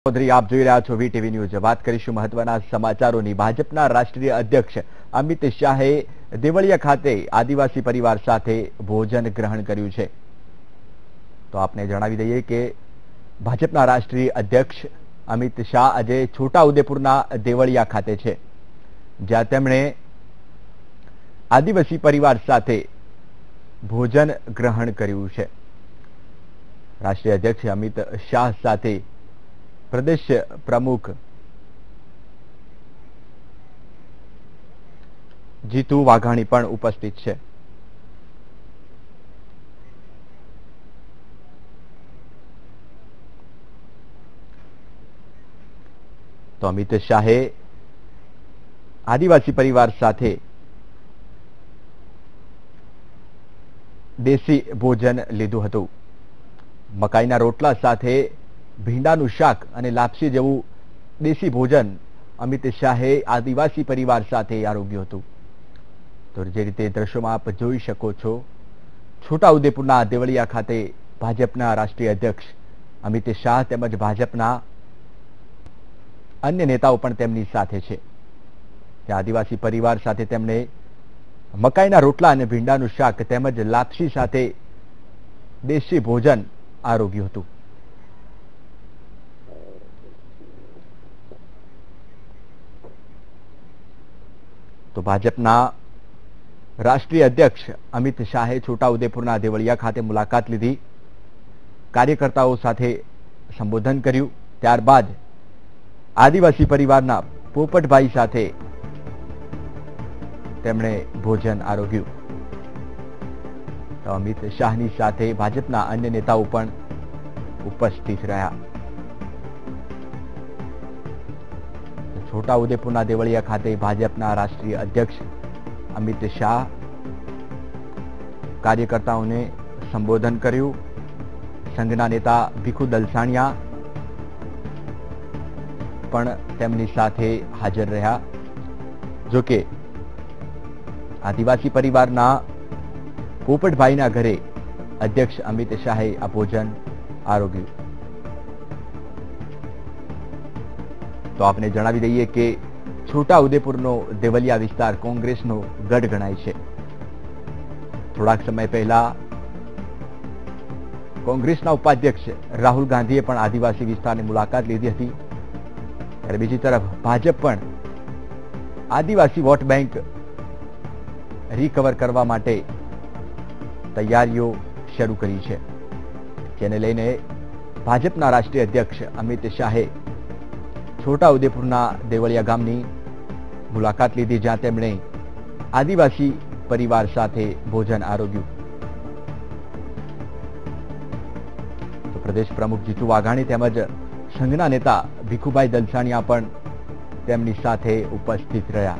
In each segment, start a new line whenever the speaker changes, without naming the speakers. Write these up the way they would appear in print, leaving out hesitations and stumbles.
ચૌધરી આપ જોઈ રહ્યા છો વીટીવી ન્યૂઝ। વાત કરીશું મહત્વના સમાચારોની। ભાજપના રાષ્ટ્રીય અધ્યક્ષ અમિત શાહે દેવળિયા ખાતે આદિવાસી પરિવાર સાથે ભોજન ગ્રહણ કર્યું છે। તો આપને જણાવી દઈએ કે ભાજપના રાષ્ટ્રીય અધ્યક્ષ અમિત શાહ આજે છોટાઉદેપુરના દેવળિયા ખાતે છે, જ્યાં તેમણે આદિવાસી પરિવાર સાથે ભોજન ગ્રહણ કર્યું છે। રાષ્ટ્રીય અધ્યક્ષ અમિત શાહ સાથે प्रदेश प्रमुख जीतू वाघाणी पण उपस्थित है। तो अमित शाहे आदिवासी परिवार साथे देशी भोजन लीधु हतुं। मकाईना रोटला साथे भींडाનું શાક અને લાપસી જેવું દેશી ભોજન અમિત શાહે આદિવાસી પરિવાર સાથે આરોગ્યું હતું। તો જે રીતે દ્રશ્યોમાં આપ જોઈ શકો છો, છોટાઉદેપુરના દેવળિયા ખાતે ભાજપના રાષ્ટ્રીય અધ્યક્ષ અમિત શાહ તેમજ ભાજપના અન્ય નેતાઓ પણ તેમની સાથે છે। તે આદિવાસી પરિવાર સાથે તેમણે મકાઈના રોટલા અને ભીંડાનું શાક તેમજ લાપસી સાથે દેશી ભોજન આરોગ્યું હતું। तो भाजपा राष्ट्रीय अध्यक्ष अमित शाहे छोटाउदेपुरना देवळिया खाते मुलाकात लीधी, कार्यकर्ताओं साथे संबोधन कर्યું। त्यारबाद आदिवासी परिवारना पोपटभाई साथे તેમણે ભોજન આરોગ્યું। તો અમિત શાહની સાથે ભાજપના અન્ય નેતાઓ પણ ઉપસ્થિત રહ્યા। छोटाउदेपुरना देवळिया खाते भाजपा राष्ट्रीय अध्यक्ष अमित शाह कार्यकर्ताओं ने संबोधन कर्યું। संघना नेता भीखू दलसाणिया पण તેમની સાથે हाजर रह्या। जो के आदिवासी परिवारना पोपटभाईना घरे अध्यक्ष अमित शाहे आ भोजन आरोग्યું। तो आपने जणावी दઈએ કે છોટાઉદેપુરનો દેવલિયા વિસ્તાર કોંગ્રેસનો ગઢ ગણાય છે। થોડાક સમય પહેલા કોંગ્રેસના ઉપાધ્યક્ષ રાહુલ ગાંધીએ પણ આદિવાસી વિસ્તારની મુલાકાત લીધી હતી। ત્યારે બીજી તરફ ભાજપ પણ આદિવાસી વોટ બેંક રિકવર કરવા માટે તૈયારીઓ શરૂ કરી છે, જેને લઈને ભાજપના રાષ્ટ્રીય અધ્યક્ષ અમિત શાહે छोटाउदेपुरना देवळिया गामनी मुलाकात लीधी, ज्यां તેમણે आदिवासी परिवार साथे भोजन आरोग्યું। तो प्रदेश प्रमुख जीतू वाघाणी તેમજ संघना नेता भीखूभाई दलसाणिया पण તેમની સાથે ઉપસ્થિત રહ્યા।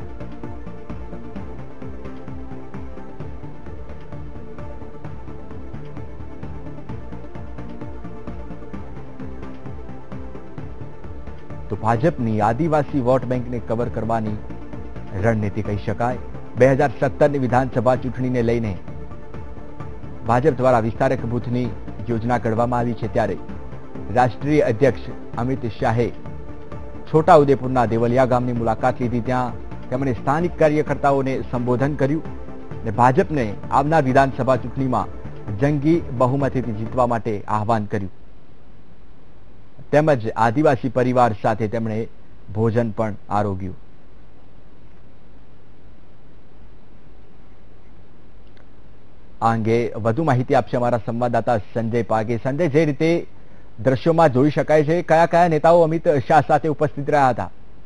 तो भाजपनी आदिवासी वोट बैंक ने कवर करवानी रणनीति कही शकाय। 2017 विधानसभा चूंटणी ने लईने भाजप द्वारा विस्तारक बूथनी योजना घडवामां आवी छे, त्यारे राष्ट्रीय अध्यक्ष अमित शाहे छोटाउदेपुरना देवलिया गामनी मुलाकात लीधी। त्यां તેમણે સ્થાનિક કાર્યકર્તાઓને સંબોધન કર્યું અને ભાજપને આવનાર વિધાનસભા ચૂંટણીમાં જંગી બહુમતીથી જીતવા માટે આહવાન કર્યું। તેમજ આદિવાસી પરિવાર સાથે તેમણે ભોજન પણ આરોગ્યું। આ અંગે વધુ માહિતી આપશે અમારા સંવાદદાતા સંજય પાગે। સંજય, જે રીતે દ્રશ્યોમાં જોઈ શકાય છે, કયા કયા નેતાઓ અમિત શાહ સાથે ઉપસ્થિત રહ્યા હતા?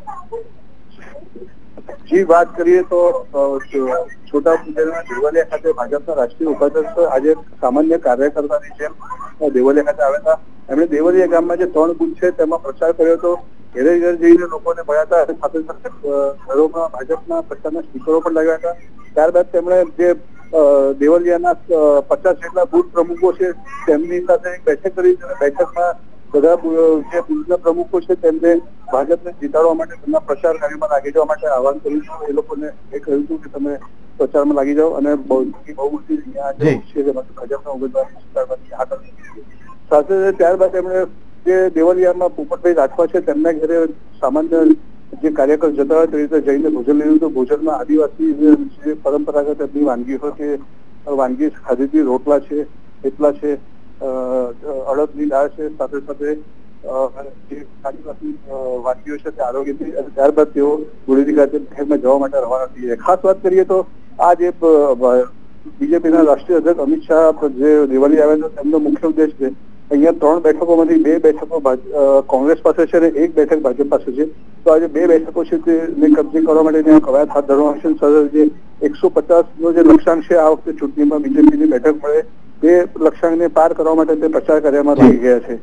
जी बात करिए तो छोटाउदेपुरना देवलिया खाते भाजपा राष्ट्रीय उपाध्यक्ष आज सामान्य कार्यकर्तानी जेम देवलिया खाते આવ્યા હતા। એમણે દેવલિયા ગામમાં જે 3 બૂથ છે તેમાં પ્રચાર કર્યો હતો। ઘરે ઘર જઈને લોકોને મળ્યા હતા અને સાથે સાથે ઘરોમાં ભાજપના પ્રચારના સ્ટીકરો પણ લગાવ્યા હતા। ત્યારબાદ તેમણે જે દેવલિયાના 50 જેટલા બૂથ પ્રમુખો છે તેમની સાથે એક બેઠક કરી। બેઠકમાં બધા જે બૂથના પ્રમુખો છે તેમને ભાજપને જીતાડવા માટે તેમના પ્રચાર કાર્યમાં લાગી જવા માટે આહવાન કર્યું હતું। એ લોકોને એ કહ્યું હતું કે તમે પ્રચારમાં લાગી જાઓ અને બહુ મોટી અહીંયા જે છે ભાજપના ઉમેદવાર જીતાડવાની આગળ સાથે ત્યારબાદ એમણે જે દેવલિયામાં પોપટભાઈ રાઠવા છે તેમના ઘરે સામાન્ય જે કાર્યકર જતા હોય તે રીતે જઈને ભોજન લીધું હતું. ભોજનમાં આદિવાસી જે પરંપરાગત એમની વાનગી હોય તે વાનગી ખાધી હતી. રોટલા છે, થેપલા છે, અડદની દાળ છે, સાથે સાથે જે આદિવાસી વાનગીઓ છે તે આરોગ્યથી, અને ત્યારબાદ તેઓ ગુરુજી ખાતે શહેરમાં જવા માટે રવાના થઈ ગયા. ખાસ વાત કરીએ તો આ જે બીજેપીના રાષ્ટ્રીય અધ્યક્ષ અમિત શાહ જે દેવલિયા આવ્યા છે તેમનો મુખ્ય ઉદ્દેશ છે અહીંયા 3 બેઠકોમાંથી 2 બેઠકો કોંગ્રેસ પાસે છે અને 1 બેઠક ભાજપ પાસે છે. તો આજે 2 બેઠકો છે તેને કબજે કરવા માટે ત્યાં કવાયત હાથ ધરવામાં આવશે. સાથે જે 150 નો જે લક્ષ્યાંક છે આ વખતે ચૂંટણીમાં બીજેપીની બેઠક મળે તે લક્ષ્યાંકને પાર કરવા માટે તે પ્રચાર કાર્યમાં લાગી ગયા છે.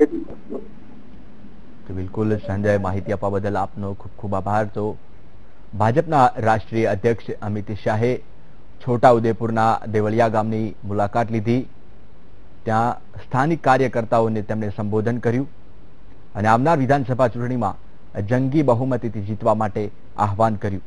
બિલકુલ સંજય, માહિતી આપવા બદલ આપનો ખૂબ ખૂબ આભાર. તો ભાજપના રાષ્ટ્રીય અધ્યક્ષ અમિત શાહે છોટાઉદેપુરના દેવલિયા ગામની મુલાકાત લીધી. ત્યાં સ્થાનિક કાર્યકર્તાઓને તેમણે સંબોધન કર્યું અને આવનાર વિધાનસભા ચૂંટણીમાં જંગી બહુમતીથી જીતવા માટે આહવાન કર્યું.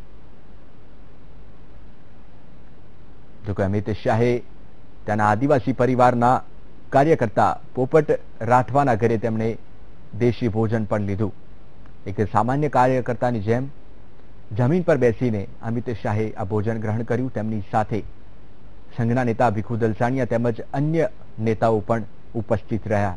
જોકે અમિત શાહે ત્યાંના આદિવાસી પરિવારના કાર્યકર્તા પોપટ રાઠવાના ઘરે તેમણે દેશી ભોજન પણ લીધું. એક સામાન્ય કાર્યકર્તાની જેમ જમીન પર બેસીને અમિત શાહે આ ભોજન ગ્રહણ કર્યું. તેમની સાથે સંઘના નેતા ભીખુ દલસાણિયા તેમજ અન્ય નેતાઓ પણ ઉપસ્થિત રહ્યા.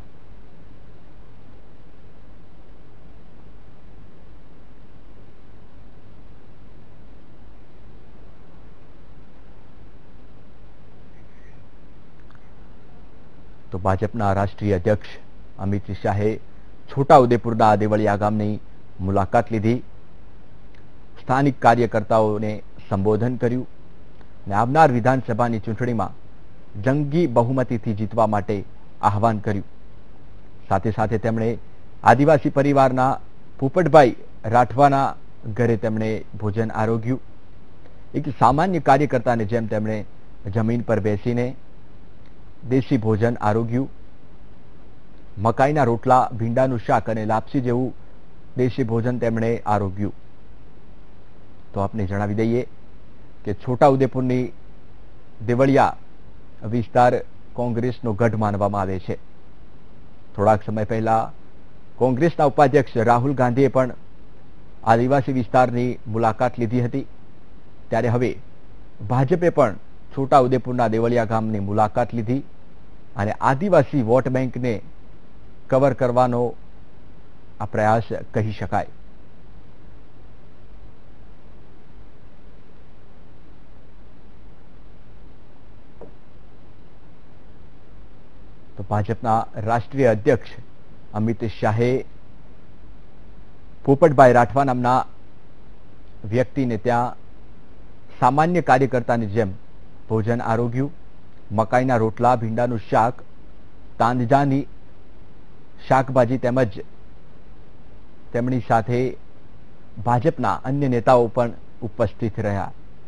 તો ભાજપના રાષ્ટ્રીય અધ્યક્ષ અમિત શાહે છોટાઉદેપુરના દેવળિયા ગામની મુલાકાત લીધી, સ્થાનિક કાર્યકર્તાઓને સંબોધન કર્યું અને આવનાર વિધાનસભાની ચૂંટણીમાં જંગી બહુમતીથી જીતવા માટે આહવાન કર્યું. સાથે સાથે તેમણે આદિવાસી પરિવારના પોપટભાઈ રાઠવાના ઘરે તેમણે ભોજન આરોગ્યું. એક સામાન્ય કાર્યકર્તાને જેમ તેમણે જમીન પર બેસીને દેશી ભોજન આરોગ્યું. મકાઈના રોટલા, ભીંડાનું શાક અને લાપસી જેવું દેશી ભોજન તેમણે આરોગ્યું. તો આપને જણાવી દઈએ કે છોટાઉદેપુરની દેવળિયા વિસ્તાર કોંગ્રેસનો ગઢ માનવામાં આવે છે. થોડાક સમય પહેલા કોંગ્રેસના ઉપાધ્યક્ષ રાહુલ ગાંધીએ પણ આદિવાસી વિસ્તારની મુલાકાત લીધી હતી. ત્યારે હવે ભાજપે પણ છોટાઉદેપુરના દેવળિયા ગામની મુલાકાત લીધી અને આદિવાસી વોટ બેંકને કવર કરવાનો આ પ્રયાસ કહી શકાય. તો ભાજપના રાષ્ટ્રીય અધ્યક્ષ અમિત શાહે પોપટભાઈ રાઠવા નામના વ્યક્તિને ત્યાં સામાન્ય કાર્યકર્તાની જેમ ભોજન આરોગ્યું. મકાઈના રોટલા, ભીંડાનું શાક, તાંદજાની શાકભાજી તેમજ તેમની સાથે ભાજપના અન્ય નેતાઓ પણ ઉપસ્થિત રહ્યા.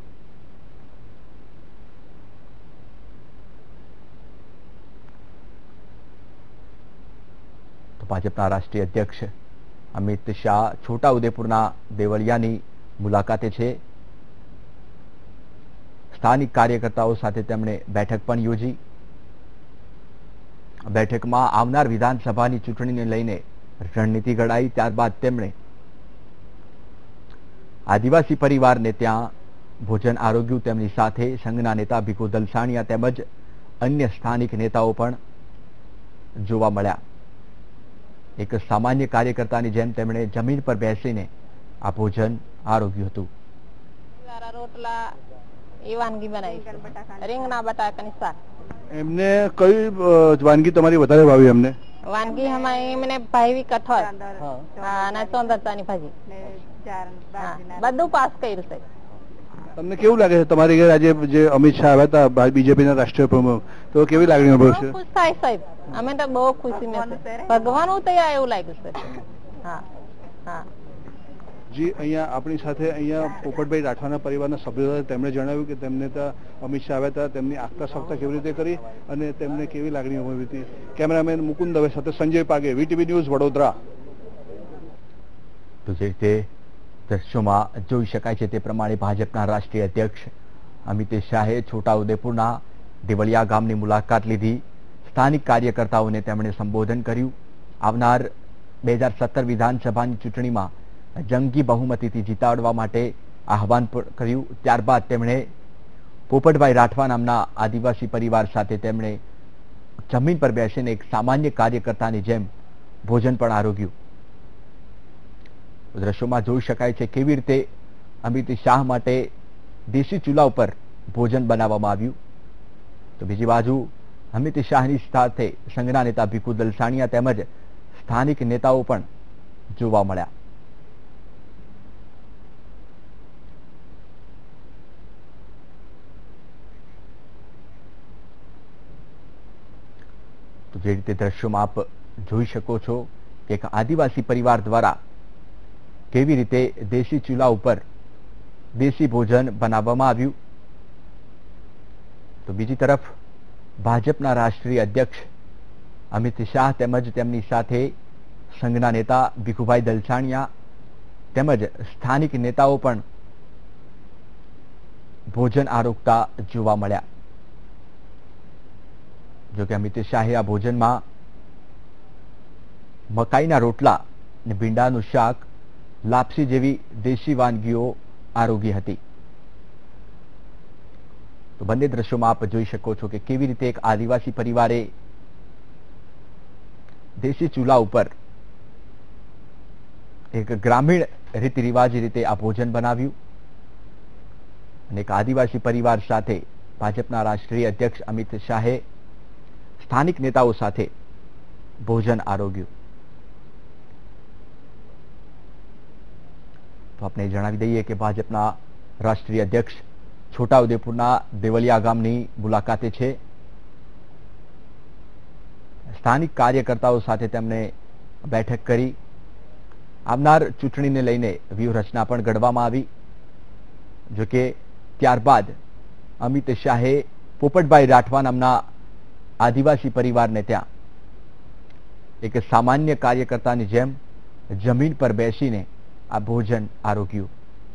તો ભાજપના રાષ્ટ્રીય અધ્યક્ષ અમિત શાહ છોટાઉદેપુરના દેવળિયાની મુલાકાતે છે. સ્થાનિક કાર્યકર્તાઓ સાથે તેમણે બેઠક પણ યોજી. બેઠકમાં આવનાર વિધાનસભાની ચૂંટણીને લઈને રણનીતિ ઘડાઈ. ત્યારબાદ તેમણે આદિવાસી પરિવારને ત્યાં ભોજન આરોગ્યું. તેમની સાથે સંઘના નેતા ભીખુ દલસાણિયા તેમજ અન્ય સ્થાનિક નેતાઓ પણ જોવા મળ્યા. એક સામાન્ય કાર્યકર્તાની જેમ તેમણે જમીન પર બેસીને આ ભોજન આરોગ્યું હતું.
રોટલા એ વાનગી બનાવી, રીંગણા બટાકાની શાક.
એમને કઈ વાનગી તમારી વધારે ભાવી? એમને
વાનગી અમારી મને ભાવી કઠોળ અને ચોંદરતાની ભાજી, બધું પાસ કર્યું છે.
તમને કેવું લાગે છે તમારી ઘરે આજે જે અમિત શાહ આવ્યા હતા, બીજેપીના રાષ્ટ્રીય પ્રમુખ, તો કેવી લાગણી અનુભવશે?
ખુશ થાય સાહેબ, અમે તો બહુ ખુશી મેં ભગવાન ઉતર્યા એવું લાગ્યું છે. હા હા
જી, અહીંયા આપણી સાથે અહીંયા પોપટભાઈ રાઠવાના પરિવારના સભ્યો હતા. તેમણે જણાવ્યું કે તેમને ત્યાં અમિત શાહ આવ્યા હતા, તેમની આગતા સપ્તાહ કેવી રીતે કરી અને તેમને કેવી લાગણી અનુભવી હતી. કેમેરામેન મુકુંદ દવે સાથે સંજય પાગે, વીટીવી ન્યૂઝ, વડોદરા.
તો જે રીતે દ્રશ્યોમાં જોઈ શકાય છે તે પ્રમાણે ભાજપના રાષ્ટ્રીય અધ્યક્ષ અમિત શાહે છોટાઉદેપુરના દેવળિયા ગામની મુલાકાત લીધી. સ્થાનિક કાર્યકર્તાઓને તેમણે સંબોધન કર્યું. આવનાર 2017 વિધાનસભાની ચૂંટણીમાં જંગી બહુમતીથી જીતાડવા માટે આહવાન કર્યું. ત્યારબાદ તેમણે પોપટભાઈ રાઠવા નામના આદિવાસી પરિવાર સાથે તેમણે જમીન પર બેસીને એક સામાન્ય કાર્યકર્તાની જેમ ભોજન પણ આરોગ્યું. દ્રશ્યોમાં જોઈ શકાય છે કેવી રીતે અમિત શાહ માટે દેશી ચૂલા ઉપર ભોજન બનાવવામાં આવ્યું. તો બીજી બાજુ અમિત શાહની સાથે સંઘના નેતા ભીખુ દલસાણિયા તેમજ સ્થાનિક નેતાઓ પણ જોવા મળ્યા. તો જે રીતે દ્રશ્યોમાં આપ જોઈ શકો છો કે એક આદિવાસી પરિવાર દ્વારા કેવી રીતે દેશી ચૂલા ઉપર દેશી ભોજન બનાવવામાં આવ્યું. તો બીજી તરફ ભાજપના રાષ્ટ્રીય અધ્યક્ષ અમિત શાહ તેમજ તેમની સાથે સંઘના નેતા ભીખુભાઈ દલસાણિયા તેમજ સ્થાનિક નેતાઓ પણ ભોજન આરોગતા જોવા મળ્યા. જો કે અમિત શાહે આ ભોજનમાં મકાઈના રોટલા અને ભીંડાનું શાક, લાપસી જેવી દેશી વાનગીઓ આરોગી હતી. તો બંને દ્રશ્યોમાં આપ જોઈ શકો છો કે કેવી રીતે એક આદિવાસી પરિવારે દેશી ચૂલા ઉપર એક ગ્રામીણ રીતિ રિવાજ રીતે આ ભોજન બનાવ્યું અને એક આદિવાસી પરિવાર સાથે ભાજપના રાષ્ટ્રીય અધ્યક્ષ અમિત શાહે સ્થાનિક નેતાઓ સાથે ભોજન આરોગ્યું. તો આપણે જણાવી દઈએ કે ભાજપના રાષ્ટ્રીય અધ્યક્ષ છોટાઉદેપુરના દેવલિયા ગામની મુલાકાતે છે. સ્થાનિક કાર્યકર્તાઓ સાથે તેમણે બેઠક કરી. આવનાર ચૂંટણીને લઈને વ્યૂહરચના પણ ઘડવામાં આવી. જોકે ત્યારબાદ અમિત શાહે પોપટભાઈ રાઠવા નામના આદિવાસી પરિવારને ત્યાં એક સામાન્ય કાર્યકર્તાની જેમ જમીન પર બેસીને આ ભોજન આરોગ્યું.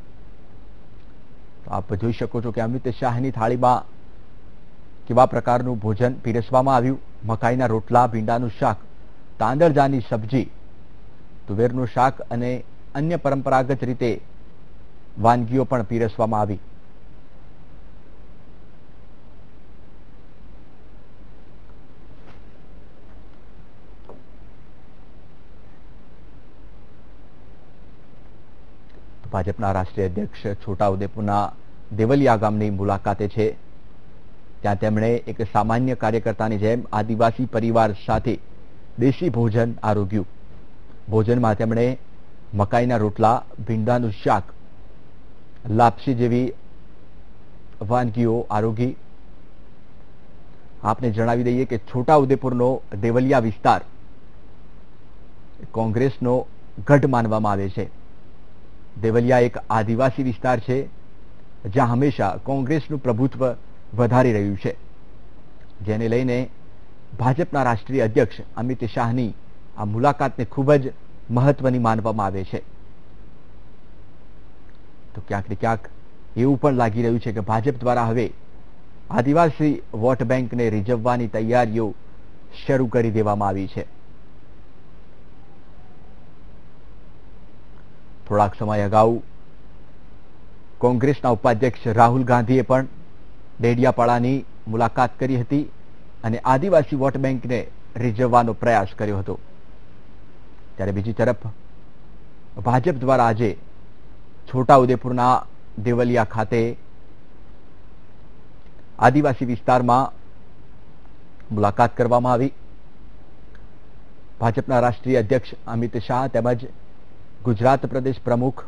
તો આપ જોઈ શકો છો કે અમિત શાહની થાળીમાં કેવા પ્રકારનું ભોજન પીરસવામાં આવ્યું. મકાઈના રોટલા, ભીંડાનું શાક, તાંદળજાની સબ્જી, તુવેરનું શાક અને અન્ય પરંપરાગત રીતે વાનગીઓ પણ પીરસવામાં આવી. ભાજપના રાષ્ટ્રીય અધ્યક્ષ છોટાઉદેપુરના દેવલિયા ગામની મુલાકાતે છે. ત્યાં તેમણે એક સામાન્ય કાર્યકર્તાની જેમ આદિવાસી પરિવાર સાથે દેશી ભોજન આરોગ્યું. ભોજનમાં તેમણે મકાઈના રોટલા, ભીંડાનું શાક, લાપસી જેવી વાનગીઓ આરોગી. આપને જણાવી દઈએ કે છોટાઉદેપુરનો દેવલિયા વિસ્તાર કોંગ્રેસનો ગઢ માનવામાં આવે છે. દેવલિયા એક આદિવાસી વિસ્તાર છે જ્યાં હંમેશા કોંગ્રેસનું પ્રભુત્વ વધારી રહ્યું છે, જેને લઈને ભાજપના રાષ્ટ્રીય અધ્યક્ષ અમિત શાહની આ મુલાકાતને ખૂબ જ મહત્વની માનવામાં આવે છે. તો ક્યાંક ને ક્યાંક એવું પણ લાગી રહ્યું છે કે ભાજપ દ્વારા હવે આદિવાસી વોટ બેંકને રીઝવવાની તૈયારીઓ શરૂ કરી દેવામાં આવી છે. થોડાક સમય અગાઉ કોંગ્રેસના ઉપાધ્યક્ષ રાહુલ ગાંધીએ પણ ડેડિયાપાડાની મુલાકાત કરી હતી અને આદિવાસી વોટ બેંકને રીઝવવાનો પ્રયાસ કર્યો હતો. ત્યારે બીજી તરફ ભાજપ દ્વારા આજે છોટાઉદેપુરના દેવલિયા ખાતે આદિવાસી વિસ્તારમાં મુલાકાત કરવામાં આવી. ભાજપના રાષ્ટ્રીય અધ્યક્ષ અમિત શાહ તેમજ ગુજરાત પ્રદેશ પ્રમુખ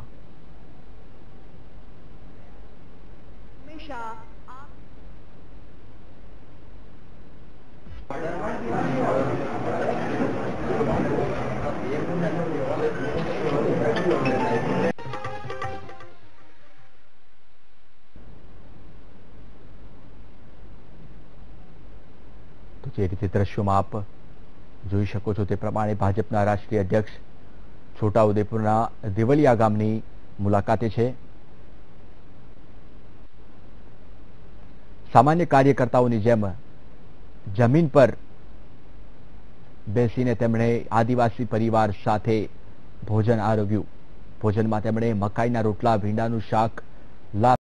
તો જે રીતે દ્રશ્યોમાં આપ જોઈ શકો છો તે પ્રમાણે ભાજપના રાષ્ટ્રીય અધ્યક્ષ છોટાઉદેપુરના દેવલિયા ગામની મુલાકાતે છે. સામાન્ય કાર્યકર્તાઓની જેમ જમીન પર બેસીને તેમણે આદિવાસી પરિવાર સાથે ભોજન આરવ્યું. ભોજનમાં તેમણે મકાઈના રોટલા, ભીંડાનું શાક,